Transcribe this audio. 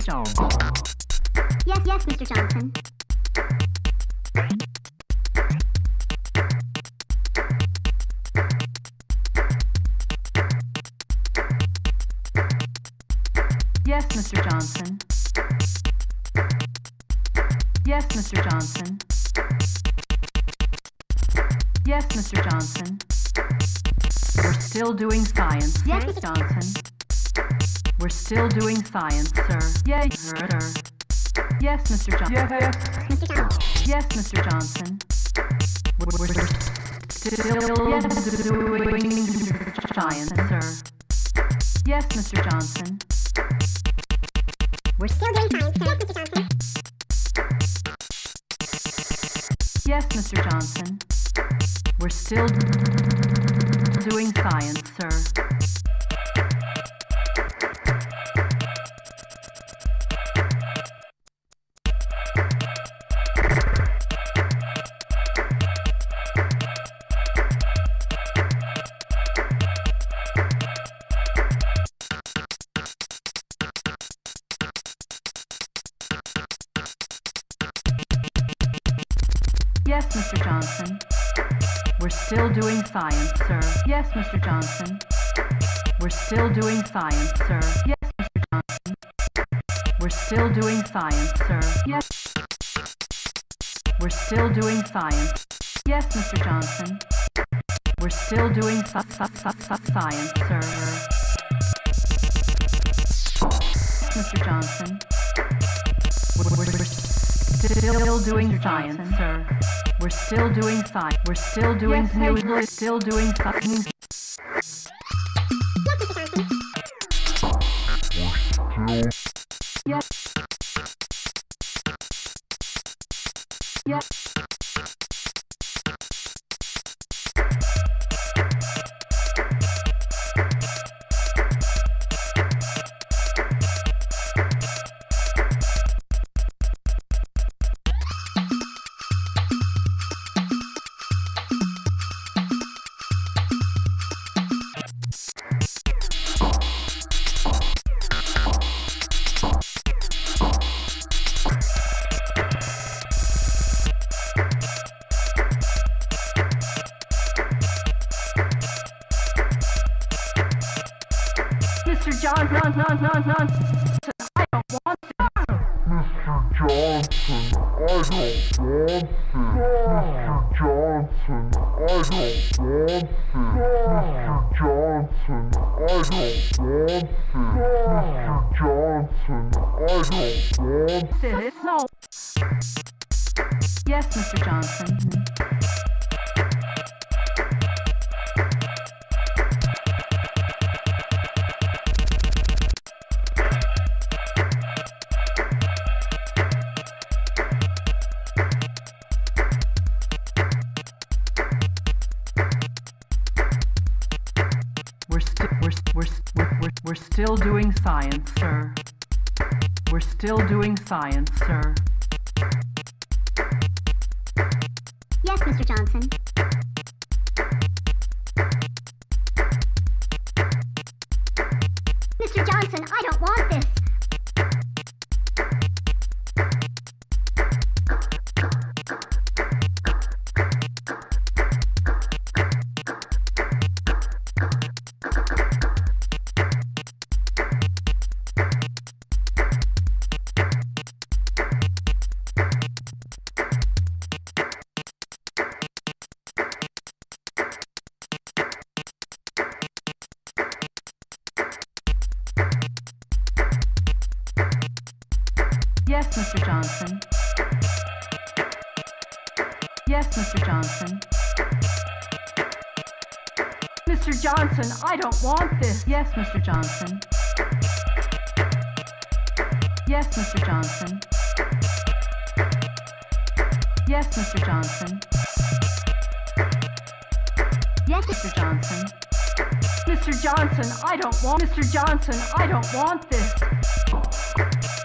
Yes, yes, Mr. Johnson. Yes, Mr. Johnson. Yes, Mr. Johnson. Yes, Mr. Johnson. We're still doing science. Yes, Mr. Johnson. We're still doing science, sir. Yes, sir. Yes, Mr. Johnson. Mr. Johnson. Yes, Mr. Johnson. We're still doing science, sir. Yes, Mr. Johnson. We're still doing science, sir. Yes, Mr. Johnson. Yes, Mr. Johnson. We're still doing science, sir. Yes, Mr. Johnson. We're still doing science, sir. Yes, Mr. Johnson. We're still doing science, sir. Yes, Mr. Johnson. We're still doing science, sir. Yes. We're still doing science. Yes, Mr. Johnson. We're still doing science, sir. Mr. Johnson. We're still doing science, sir. We're still doing science. We're still doing science. We're still doing science. Yes. Yes. Mr. Johnson, I don't want this. Mr. Johnson, I don't want this. Mr. Johnson, I don't want this. Mr. Johnson, I don't want this. Mr. Johnson, I don't want This. No. Yes, Mr. Johnson. We're still doing science, sir. We're still doing science, sir. Yes, Mr. Johnson. Mr. Johnson, I don't want this. Yes, Mr. Johnson. Yes, Mr. Johnson. Mr. Johnson, I don't want this. Yes, Mr. Johnson. Yes, Mr. Johnson. Yes, Mr. Johnson. Yes, Mr. Johnson. Mr. Johnson, I don't want. Mr. Johnson, I don't want this.